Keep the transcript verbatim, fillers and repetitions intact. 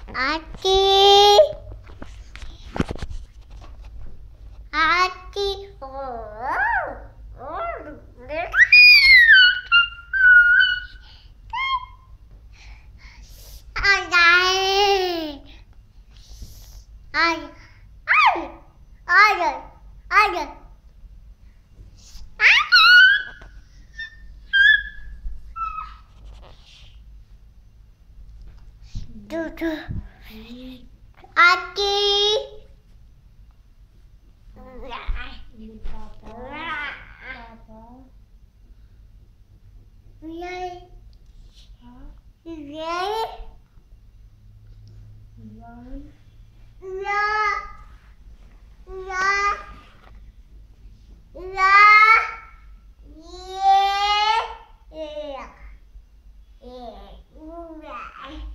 Aki. Aki. Oh. Oh. Ay. Ay. Ay. Ay. Ay. Dudu. Aki. Ini papa. Papa. Yay. Hah? Yay. One. La. La. La. Yeah. Yeah. Yeah.